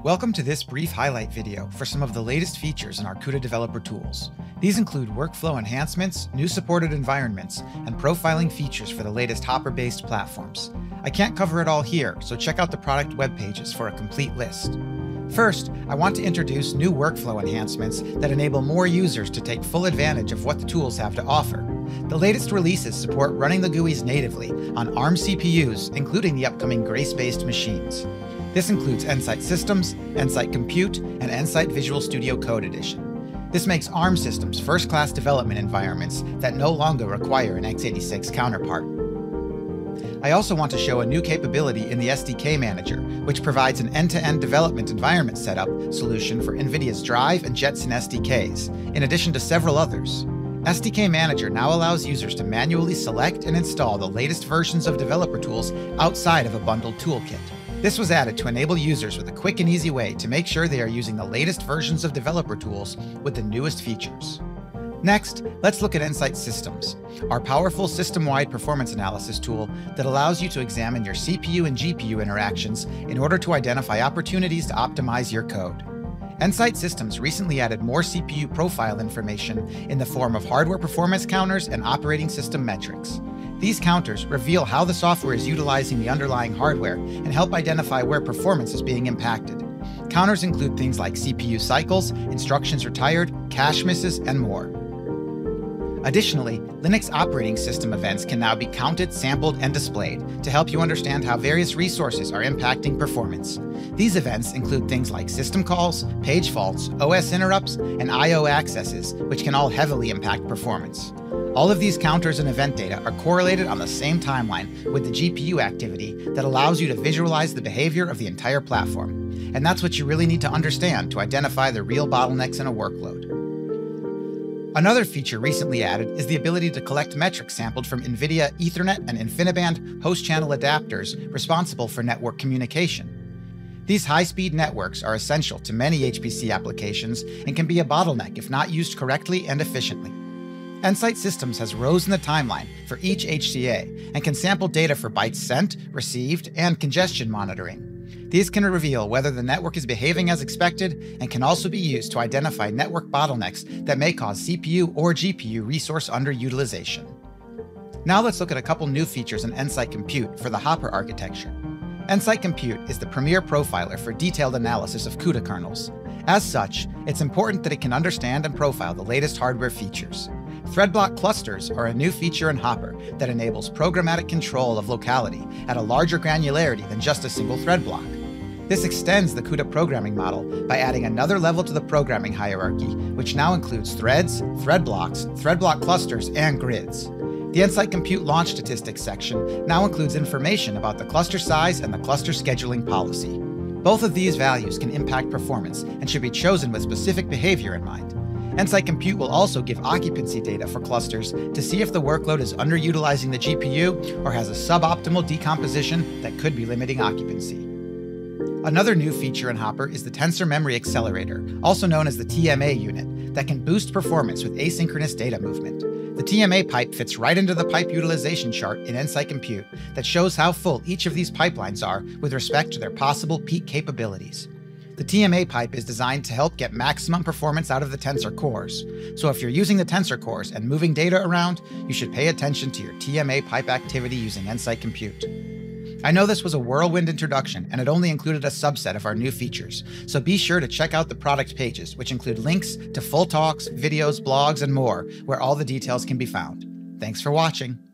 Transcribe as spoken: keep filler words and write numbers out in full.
Welcome to this brief highlight video for some of the latest features in our CUDA Developer Tools. These include workflow enhancements, new supported environments, and profiling features for the latest Hopper-based platforms. I can't cover it all here, so check out the product web pages for a complete list. First, I want to introduce new workflow enhancements that enable more users to take full advantage of what the tools have to offer. The latest releases support running the G U Is natively on Arm C P Us, including the upcoming Grace-based machines. This includes Nsight Systems, Nsight Compute, and Nsight Visual Studio Code Edition. This makes Arm systems first-class development environments that no longer require an x eighty-six counterpart. I also want to show a new capability in the S D K Manager, which provides an end-to-end development environment setup solution for NVIDIA's Drive and Jetson S D Ks, in addition to several others. S D K Manager now allows users to manually select and install the latest versions of developer tools outside of a bundled toolkit. This was added to enable users with a quick and easy way to make sure they are using the latest versions of developer tools with the newest features. Next, let's look at Nsight Systems, our powerful system-wide performance analysis tool that allows you to examine your C P U and G P U interactions in order to identify opportunities to optimize your code. Nsight Systems recently added more C P U profile information in the form of hardware performance counters and operating system metrics. These counters reveal how the software is utilizing the underlying hardware and help identify where performance is being impacted. Counters include things like C P U cycles, instructions retired, cache misses, and more. Additionally, Linux operating system events can now be counted, sampled, and displayed to help you understand how various resources are impacting performance. These events include things like system calls, page faults, O S interrupts, and I O accesses, which can all heavily impact performance. All of these counters and event data are correlated on the same timeline with the G P U activity that allows you to visualize the behavior of the entire platform. And that's what you really need to understand to identify the real bottlenecks in a workload. Another feature recently added is the ability to collect metrics sampled from NVIDIA Ethernet and InfiniBand host channel adapters responsible for network communication. These high-speed networks are essential to many H P C applications and can be a bottleneck if not used correctly and efficiently. Nsight Systems has rows in the timeline for each H C A and can sample data for bytes sent, received, and congestion monitoring. These can reveal whether the network is behaving as expected and can also be used to identify network bottlenecks that may cause C P U or G P U resource underutilization. Now let's look at a couple new features in Nsight Compute for the Hopper architecture. Nsight Compute is the premier profiler for detailed analysis of CUDA kernels. As such, it's important that it can understand and profile the latest hardware features. Threadblock clusters are a new feature in Hopper that enables programmatic control of locality at a larger granularity than just a single thread block. This extends the CUDA programming model by adding another level to the programming hierarchy, which now includes threads, thread blocks, thread block clusters, and grids. The Nsight Compute Launch Statistics section now includes information about the cluster size and the cluster scheduling policy. Both of these values can impact performance and should be chosen with specific behavior in mind. Nsight Compute will also give occupancy data for clusters to see if the workload is underutilizing the G P U or has a suboptimal decomposition that could be limiting occupancy. Another new feature in Hopper is the Tensor Memory Accelerator, also known as the T M A unit, that can boost performance with asynchronous data movement. The T M A pipe fits right into the pipe utilization chart in Nsight Compute that shows how full each of these pipelines are with respect to their possible peak capabilities. The T M A pipe is designed to help get maximum performance out of the tensor cores. So if you're using the tensor cores and moving data around, you should pay attention to your T M A pipe activity using Nsight Compute. I know this was a whirlwind introduction and it only included a subset of our new features, so be sure to check out the product pages, which include links to full talks, videos, blogs, and more, where all the details can be found. Thanks for watching.